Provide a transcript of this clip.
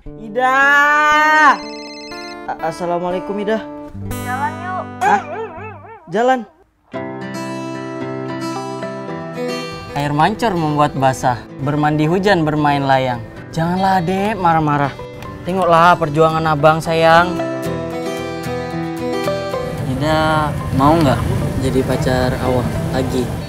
Ida. Assalamualaikum Ida. Jalan yuk. Hah? Jalan. Air mancur membuat basah, bermandi hujan bermain layang. Janganlah adek marah-marah. Tengoklah perjuangan abang sayang. Ida mau nggak jadi pacar awang lagi?